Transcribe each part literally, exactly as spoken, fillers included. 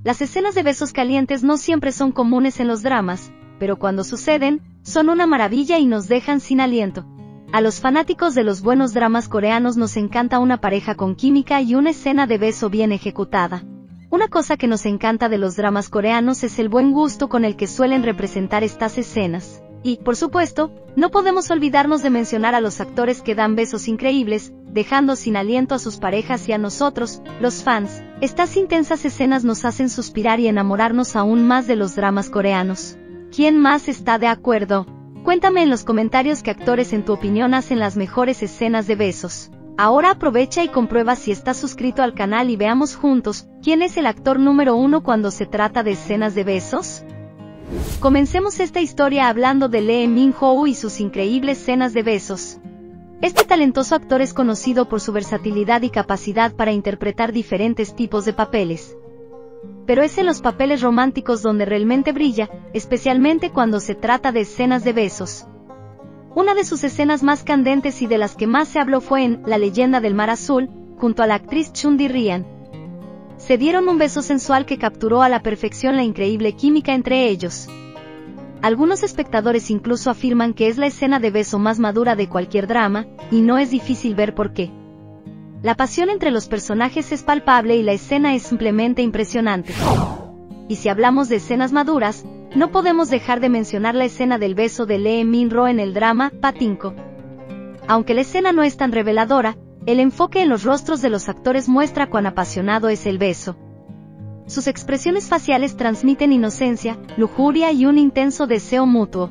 Las escenas de besos calientes no siempre son comunes en los dramas, pero cuando suceden, son una maravilla y nos dejan sin aliento. A los fanáticos de los buenos dramas coreanos nos encanta una pareja con química y una escena de beso bien ejecutada. Una cosa que nos encanta de los dramas coreanos es el buen gusto con el que suelen representar estas escenas. Y, por supuesto, no podemos olvidarnos de mencionar a los actores que dan besos increíbles, dejando sin aliento a sus parejas y a nosotros, los fans. Estas intensas escenas nos hacen suspirar y enamorarnos aún más de los dramas coreanos. ¿Quién más está de acuerdo? Cuéntame en los comentarios qué actores en tu opinión hacen las mejores escenas de besos. Ahora aprovecha y comprueba si estás suscrito al canal y veamos juntos, ¿quién es el actor número uno cuando se trata de escenas de besos? Comencemos esta historia hablando de Lee Min-ho y sus increíbles escenas de besos. Este talentoso actor es conocido por su versatilidad y capacidad para interpretar diferentes tipos de papeles. Pero es en los papeles románticos donde realmente brilla, especialmente cuando se trata de escenas de besos. Una de sus escenas más candentes y de las que más se habló fue en La leyenda del mar azul, junto a la actriz Chun Dee-ryan. Se dieron un beso sensual que capturó a la perfección la increíble química entre ellos. Algunos espectadores incluso afirman que es la escena de beso más madura de cualquier drama, y no es difícil ver por qué. La pasión entre los personajes es palpable y la escena es simplemente impresionante. Y si hablamos de escenas maduras, no podemos dejar de mencionar la escena del beso de Lee Min-ho en el drama Pachinko. Aunque la escena no es tan reveladora, el enfoque en los rostros de los actores muestra cuán apasionado es el beso. Sus expresiones faciales transmiten inocencia, lujuria y un intenso deseo mutuo.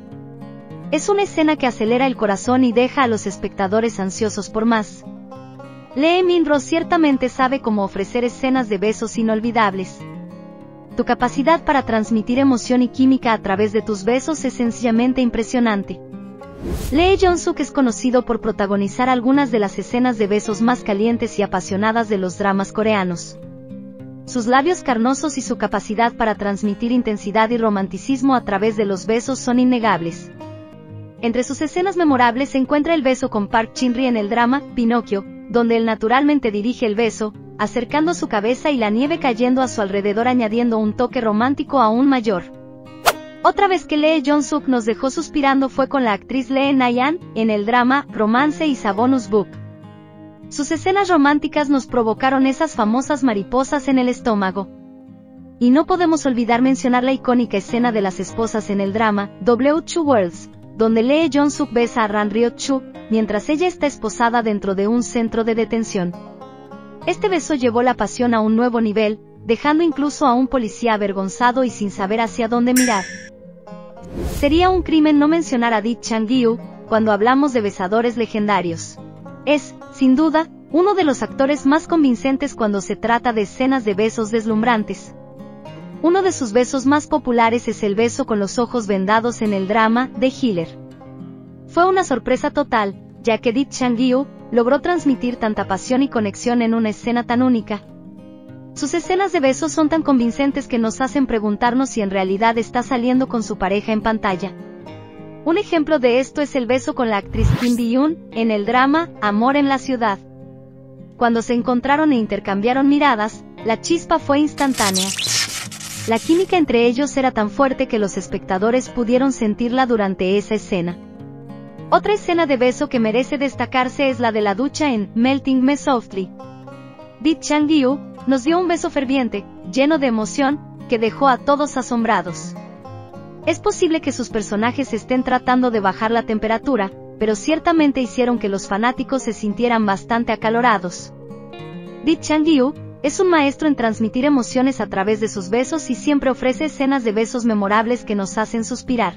Es una escena que acelera el corazón y deja a los espectadores ansiosos por más. Lee Min-ho ciertamente sabe cómo ofrecer escenas de besos inolvidables. Tu capacidad para transmitir emoción y química a través de tus besos es sencillamente impresionante. Lee Jong-suk es conocido por protagonizar algunas de las escenas de besos más calientes y apasionadas de los dramas coreanos. Sus labios carnosos y su capacidad para transmitir intensidad y romanticismo a través de los besos son innegables. Entre sus escenas memorables se encuentra el beso con Park Shin-ri en el drama Pinocchio, donde él naturalmente dirige el beso, acercando su cabeza y la nieve cayendo a su alrededor añadiendo un toque romántico aún mayor. Otra vez que Lee Jong-suk nos dejó suspirando fue con la actriz Lee Na-yeon, en el drama Romance is a Bonus Book. Sus escenas románticas nos provocaron esas famosas mariposas en el estómago. Y no podemos olvidar mencionar la icónica escena de las esposas en el drama W Two Worlds, donde Lee Jong-suk besa a Ran Ryo-chu, mientras ella está esposada dentro de un centro de detención. Este beso llevó la pasión a un nuevo nivel, dejando incluso a un policía avergonzado y sin saber hacia dónde mirar. Sería un crimen no mencionar a Lee Chang-gyu cuando hablamos de besadores legendarios. Es, sin duda, uno de los actores más convincentes cuando se trata de escenas de besos deslumbrantes. Uno de sus besos más populares es el beso con los ojos vendados en el drama The Healer. Fue una sorpresa total, ya que Lee Chang-gyu logró transmitir tanta pasión y conexión en una escena tan única. Sus escenas de besos son tan convincentes que nos hacen preguntarnos si en realidad está saliendo con su pareja en pantalla. Un ejemplo de esto es el beso con la actriz Kim Bi-yoon, en el drama Amor en la ciudad. Cuando se encontraron e intercambiaron miradas, la chispa fue instantánea. La química entre ellos era tan fuerte que los espectadores pudieron sentirla durante esa escena. Otra escena de beso que merece destacarse es la de la ducha en Melting Me Softly. Lee Chang-gyu nos dio un beso ferviente, lleno de emoción, que dejó a todos asombrados. Es posible que sus personajes estén tratando de bajar la temperatura, pero ciertamente hicieron que los fanáticos se sintieran bastante acalorados. Lee Chang-gyu es un maestro en transmitir emociones a través de sus besos y siempre ofrece escenas de besos memorables que nos hacen suspirar.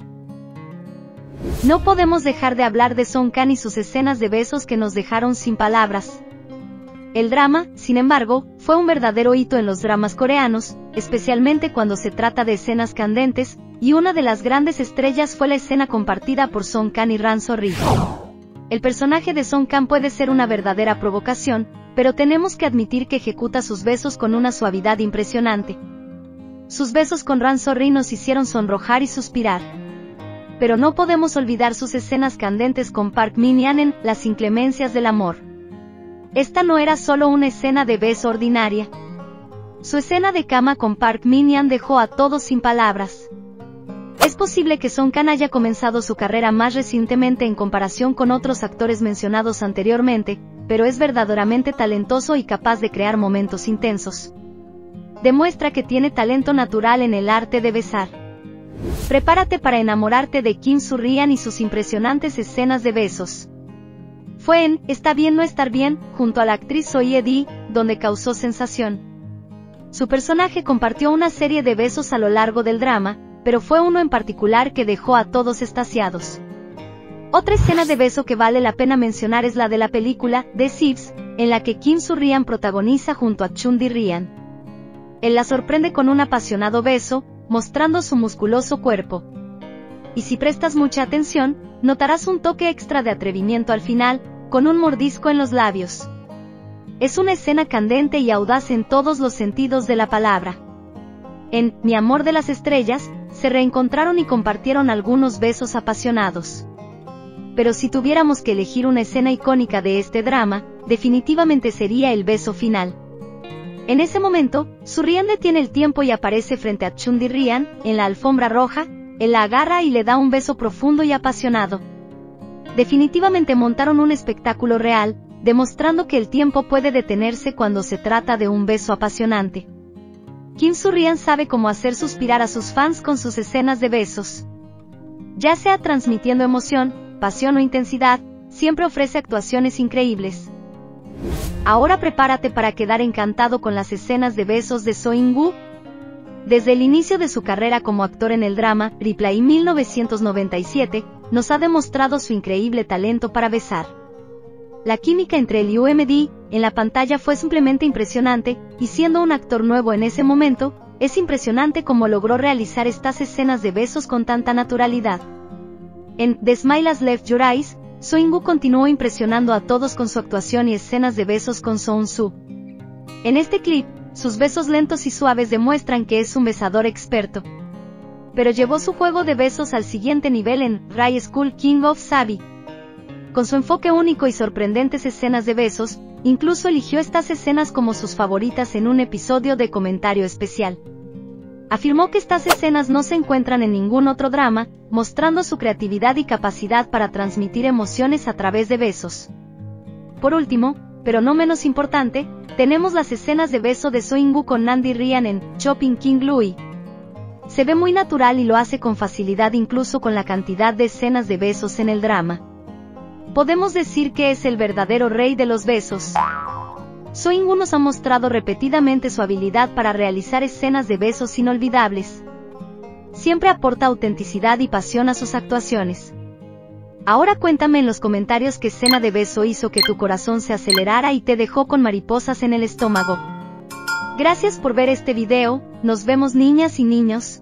No podemos dejar de hablar de Song Kang y sus escenas de besos que nos dejaron sin palabras. El drama, sin embargo, fue un verdadero hito en los dramas coreanos, especialmente cuando se trata de escenas candentes, y una de las grandes estrellas fue la escena compartida por Song Kang y Ran So-ri. El personaje de Song Kang puede ser una verdadera provocación, pero tenemos que admitir que ejecuta sus besos con una suavidad impresionante. Sus besos con Ran So-ri nos hicieron sonrojar y suspirar. Pero no podemos olvidar sus escenas candentes con Park Min-hwan en Las inclemencias del amor. Esta no era solo una escena de beso ordinaria. Su escena de cama con Park Min-young dejó a todos sin palabras. Es posible que Song Kang haya comenzado su carrera más recientemente en comparación con otros actores mencionados anteriormente, pero es verdaderamente talentoso y capaz de crear momentos intensos. Demuestra que tiene talento natural en el arte de besar. Prepárate para enamorarte de Kim Soo-rian y sus impresionantes escenas de besos. Fue en Está bien no estar bien, junto a la actriz Seo Ye-ji, donde causó sensación. Su personaje compartió una serie de besos a lo largo del drama, pero fue uno en particular que dejó a todos extasiados. Otra escena de beso que vale la pena mencionar es la de la película The Thieves, en la que Kim Soo-rian protagoniza junto a Chun Dee-rian. Él la sorprende con un apasionado beso, mostrando su musculoso cuerpo. Y si prestas mucha atención, notarás un toque extra de atrevimiento al final, con un mordisco en los labios. Es una escena candente y audaz en todos los sentidos de la palabra. En Mi amor de las estrellas, se reencontraron y compartieron algunos besos apasionados. Pero si tuviéramos que elegir una escena icónica de este drama, definitivamente sería el beso final. En ese momento, Soo-rian detiene el tiempo y aparece frente a Chun Dee-rian, en la alfombra roja, él la agarra y le da un beso profundo y apasionado. Definitivamente montaron un espectáculo real, demostrando que el tiempo puede detenerse cuando se trata de un beso apasionante. Kim Soo-rian sabe cómo hacer suspirar a sus fans con sus escenas de besos. Ya sea transmitiendo emoción, pasión o intensidad, siempre ofrece actuaciones increíbles. Ahora prepárate para quedar encantado con las escenas de besos de Seo In-woo. Desde el inicio de su carrera como actor en el drama, Reply en mil novecientos noventa y siete, nos ha demostrado su increíble talento para besar. La química entre él y U M D en la pantalla fue simplemente impresionante, y siendo un actor nuevo en ese momento, es impresionante cómo logró realizar estas escenas de besos con tanta naturalidad. En The Smile Has Left Your Eyes, Seo In-woo continuó impresionando a todos con su actuación y escenas de besos con Soo-soo. En este clip, sus besos lentos y suaves demuestran que es un besador experto. Pero llevó su juego de besos al siguiente nivel en High School King of Sabi. Con su enfoque único y sorprendentes escenas de besos, incluso eligió estas escenas como sus favoritas en un episodio de Comentario Especial. Afirmó que estas escenas no se encuentran en ningún otro drama, mostrando su creatividad y capacidad para transmitir emociones a través de besos. Por último, pero no menos importante, tenemos las escenas de beso de Seo In-woo con Nam Dee-rian en Chopping King Louie. Se ve muy natural y lo hace con facilidad incluso con la cantidad de escenas de besos en el drama. Podemos decir que es el verdadero rey de los besos. Seo In-woo nos ha mostrado repetidamente su habilidad para realizar escenas de besos inolvidables. Siempre aporta autenticidad y pasión a sus actuaciones. Ahora cuéntame en los comentarios qué escena de beso hizo que tu corazón se acelerara y te dejó con mariposas en el estómago. Gracias por ver este video, nos vemos niñas y niños.